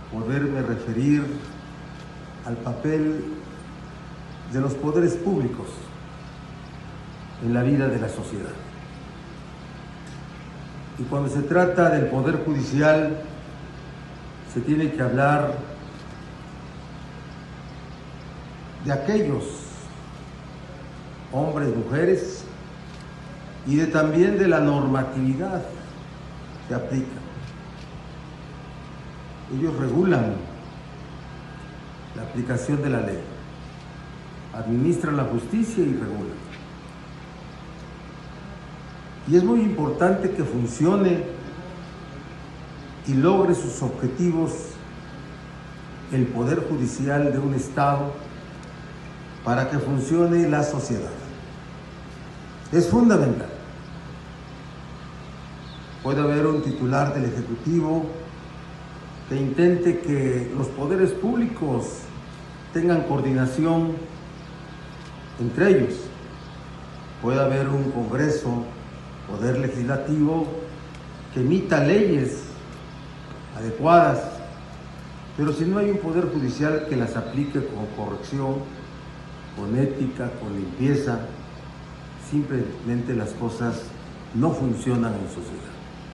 poderme referir al papel de los poderes públicos en la vida de la sociedad. Y cuando se trata del Poder Judicial, se tiene que hablar de aquellos hombres, mujeres, y también de la normatividad que aplica. Ellos regulan la aplicación de la ley, administran la justicia y regulan. Y es muy importante que funcione y logre sus objetivos el Poder Judicial de un Estado para que funcione la sociedad. Es fundamental. Puede haber un titular del Ejecutivo que intente que los poderes públicos tengan coordinación entre ellos. Puede haber un Congreso, Poder Legislativo, que emita leyes adecuadas, pero si no hay un Poder Judicial que las aplique con corrección, con ética, con limpieza, simplemente las cosas no funcionan en sociedad.